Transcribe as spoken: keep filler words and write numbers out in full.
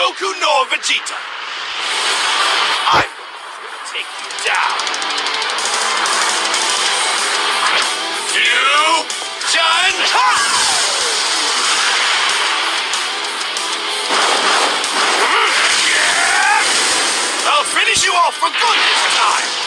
Goku nor Vegeta. I'm gonna take you down. Fusion! Ha! I'll finish you off for good this time.